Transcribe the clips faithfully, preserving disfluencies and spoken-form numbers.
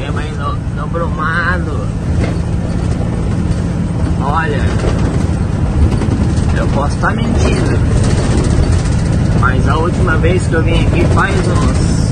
Chegamos aí no, no Brumado. Olha, eu posso estar mentindo, mas a última vez que eu vim aqui faz uns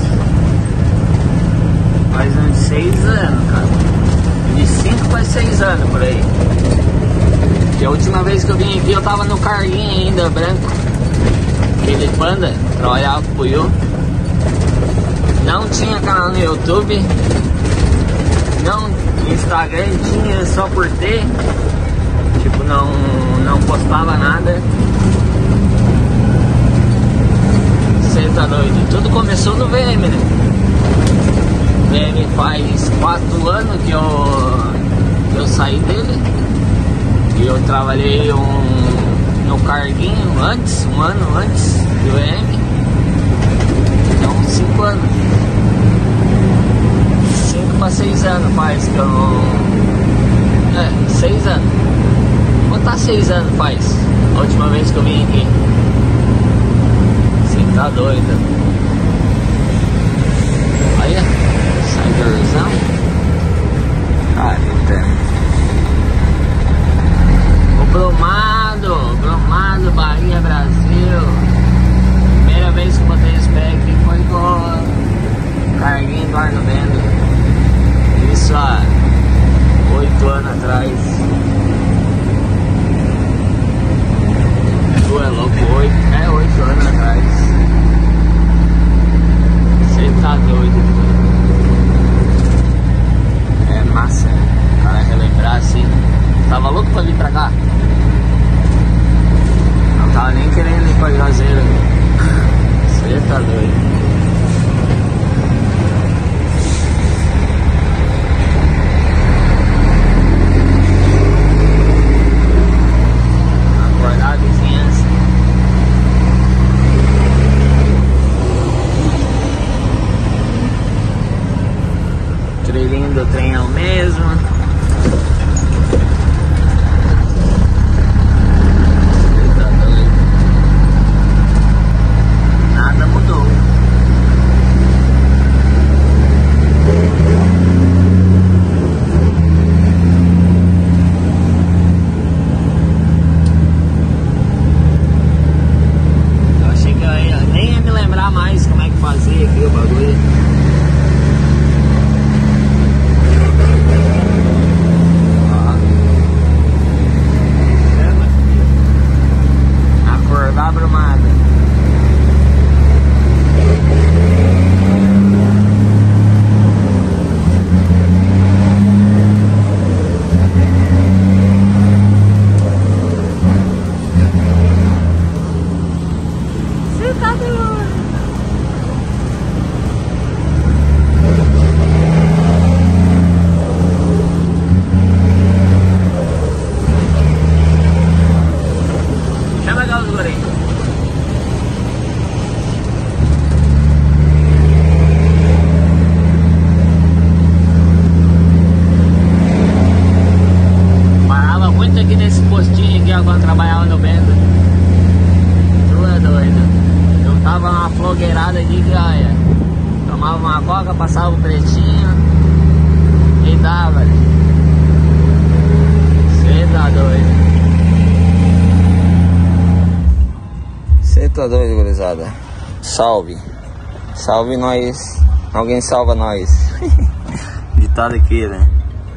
Faz uns seis anos, cara. De cinco para seis anos por aí. E a última vez que eu vim aqui eu tava no carguinho ainda, branco. Aquele Panda, trabalhava com o Puyo. Não tinha canal no YouTube. Não, Instagram tinha só por ter. Tipo, não, não postava nada. Você tá doido? Tudo começou no V M, né? V M faz quatro anos que eu, que eu saí dele. E eu trabalhei um, no carguinho antes, um ano antes do V M. Então, cinco anos. Cinco para seis anos faz que eu não... É, seis anos. Vou botar seis anos faz. A última vez que eu vim aqui. Você tá doido. Olha, saidorzão. Careta. O Brumado, Brumado, Bahia, Brasil. Primeira vez que eu botei esse pé aqui foi com o carguinho do Arno Bendo. Isso há oito anos atrás. Tu é louco, oito, é oito anos atrás. Você tá doido. É massa, o cara relembrar assim. Tava louco pra vir pra cá. Não tava nem querendo ir pra Juazeiro. Você tá doido. Acordar a vizinhança. O trilhinho do trem é o mesmo. Nada mudou. Eu achei que eu ia, nem ia me lembrar mais como é que fazia aqui o bagulho. Acordar Brumado. Quando trabalhava no Bendo. Tu é doido. Eu tava numa flogueirada de gaia. Tomava uma coca, passava o pretinho e dava. Cê tá doido. Cê tá doido, gurizada. Salve. Salve nós. Alguém salva nós. Ditado aqui, né?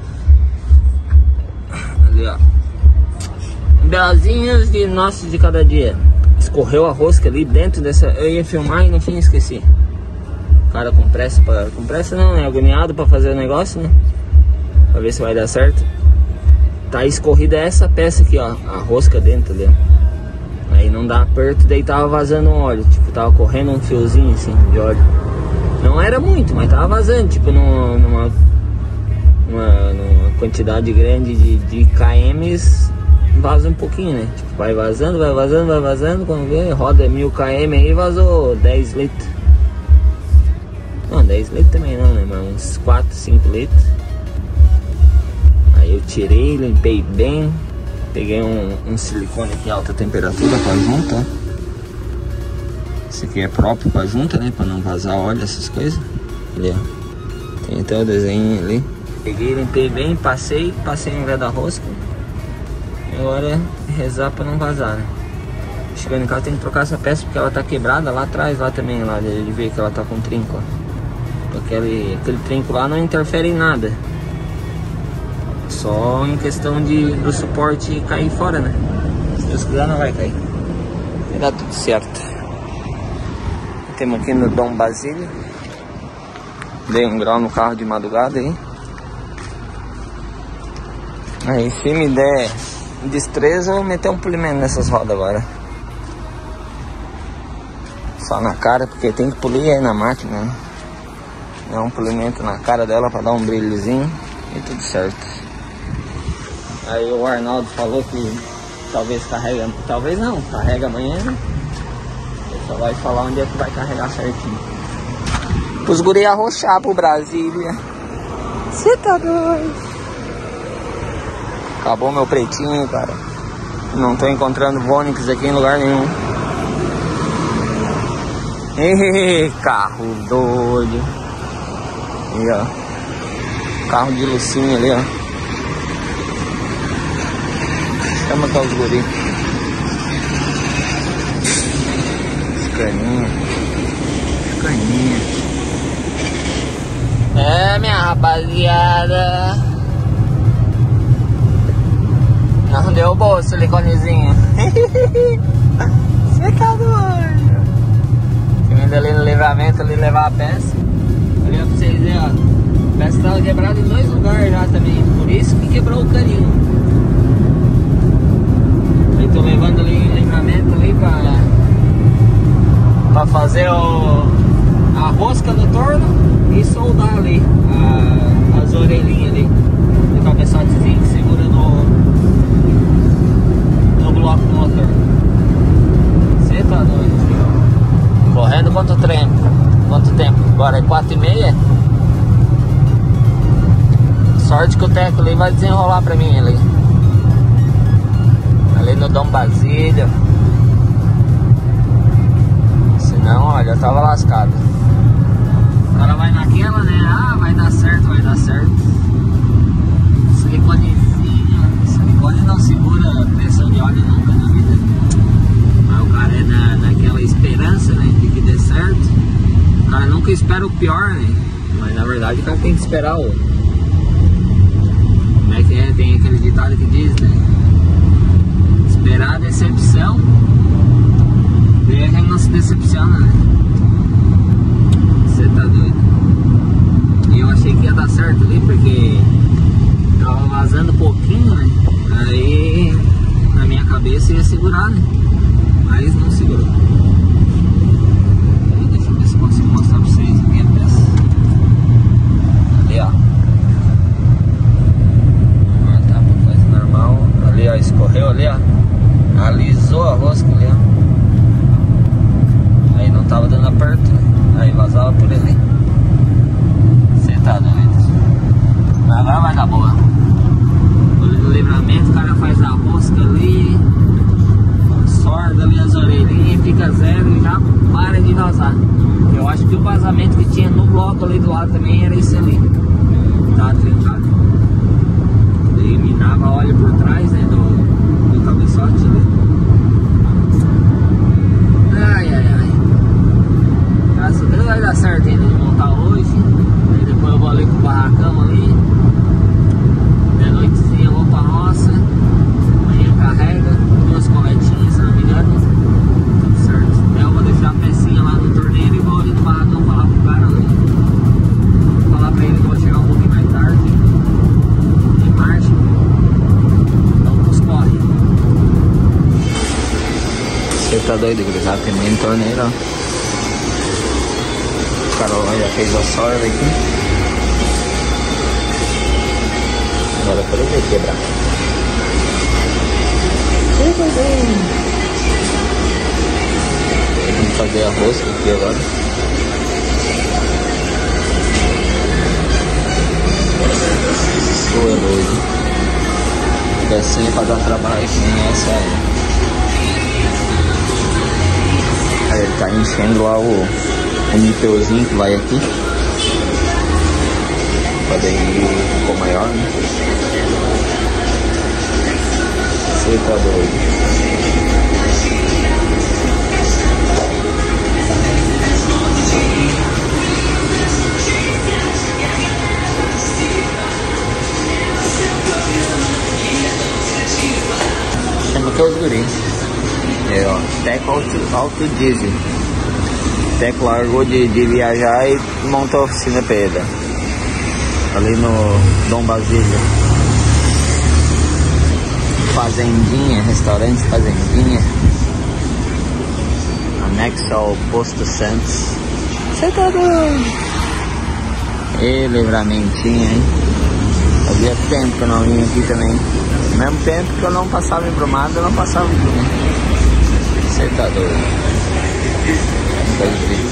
Ali, ó. Belozinhos de nossos de cada dia. Escorreu a rosca ali dentro dessa. Eu ia filmar e no fim esqueci. O cara com pressa pra... Com pressa não, né? Agoniado pra fazer o negócio, né? Pra ver se vai dar certo. Tá escorrida essa peça aqui, ó. A rosca dentro ali, ó. Aí não dá aperto, daí tava vazando óleo. Tipo, tava correndo um fiozinho assim de óleo. Não era muito, mas tava vazando. Tipo, numa, numa, numa, numa quantidade grande de, de kms. Vaza um pouquinho, né? Tipo, vai vazando, vai vazando, vai vazando. Quando vê, roda mil km aí, vazou dez litros. Não, dez litros também não, né? Mas uns quatro, cinco litros. Aí eu tirei, limpei bem. Peguei um, um silicone aqui alta temperatura pra junta, ó. Esse aqui é próprio pra junta, né? Pra não vazar óleo, essas coisas. Ali, ó. Tem até o desenho ali. Peguei, limpei bem, passei, passei no da rosca. E agora é rezar pra não vazar, né? Chegando em casa tem que trocar essa peça porque ela tá quebrada lá atrás, lá também, lá de ver que ela tá com trinco, ó. Aquele, aquele trinco lá não interfere em nada. Só em questão de, do suporte cair fora, né? Se Deus quiser não vai cair. Vai dar tudo certo. Temos aqui no Dom Basílio. Dei um grau no carro de madrugada aí. Aí se me der destreza eu vou meter um polimento nessas rodas agora. Só na cara, porque tem que polir aí na máquina, né? Dá um polimento na cara dela pra dar um brilhozinho e tudo certo. Aí o Arnaldo falou que talvez carrega, talvez não, carrega amanhã, né? Ele só vai falar onde é que vai carregar certinho. Os guri arrochar pro Brasília. Você tá doido? Acabou meu pretinho, cara. Não tô encontrando Vonix aqui em lugar nenhum. Ih, carro doido. Aí, ó. Carro de Lucinha ali, ó. Chama cá os guri. Caninha. Caninha. É, minha rapaziada. Não derrubou o siliconezinho. Você tá doido. Vindo ali no livramento, ali levar a peça. Ali pra vocês verem, ó. A peça tava quebrada em dois lugares já também. Por isso que quebrou o caninho. Aí tô levando ali o livramento ali pra, pra fazer o, a rosca do torno e soldar ali a, as orelhinhas ali. O cabeçotezinho que segura no, no bloco do motor. Você tá doido, filho. Correndo quanto tempo? Quanto tempo? Agora é quatro e meia. Sorte que o Teco ali vai desenrolar pra mim ali. Ali no Dom Basílio. Senão, olha, eu tava lascado. O cara vai naquela, né? Ah, vai dar certo, vai dar certo. Siliconezinho. Silicone não segura pressão de óleo nunca na vida. Mas o cara é na, naquela esperança, né? De que dê certo. O cara nunca espera o pior, né? Mas na verdade o cara tem que esperar o... Como é que é? Tem aquele ditado que diz, né? Esperar a decepção, ver que não se decepciona, né? Você tá doido. E eu achei que ia dar certo ali, porque tava vazando um pouquinho, né? Aí na minha cabeça ia segurar, né? Mas não segurou. Aí, deixa eu ver se consigo mostrar pra vocês aqui a peça. Ali, ó. Ah, tá, coisa normal. Ali, ó, escorreu ali, ó. Alisou a rosca ali, ó. Aí não tava dando aperto, né? Aí vazava por ali. Você tá doido. Agora vai dar boa. No livramento o cara faz a rosca ali, sorda ali as orelhinhas e fica zero e já para de vazar. Eu acho que o vazamento que tinha no bloco ali do lado também era isso ali. Tava trincado. Eliminava óleo por trás, né, do, do cabeçote ali. Ai, ai, ai. Graças a Deus vai dar certo ainda de montar hoje. Aí depois eu vou ali com o barracão ali. De noitezinha eu vou pra roça. Amanhã carrega. Duas coletinhas, se não me engano. Tudo certo. Aí eu vou deixar a pecinha lá no torneiro e vou ali no barracão falar pro cara ali. Vou falar pra ele que vou chegar um pouquinho mais tarde. Em marcha. Vamos pros corre. Você tá doido, gurizada? Tem muito torneiro, ó. O Carol já fez a sorda aqui. Agora por ele quebrar. Vamos fazer a rosca aqui agora. Pô, é doido. Pecinha pra dar trabalho que nem essa aí. Aí ele tá enchendo lá o, o nívelzinho que vai aqui. daí ficou maior, né? Você tá doido. Chama que é os guri. É, ó, Teco Auto, Auto Diesel. Teco largou de, de viajar e montou a oficina pra ele. Ali no Dom Basílio. Fazendinha, restaurante Fazendinha. Anexo ao Posto Santos. Você tá doido? E livramentinho, hein? Fazia tempo que eu não vinha aqui também. Ao mesmo tempo que eu não passava em Brumado, eu não passava em Brumado. Você tá doido? Coisa de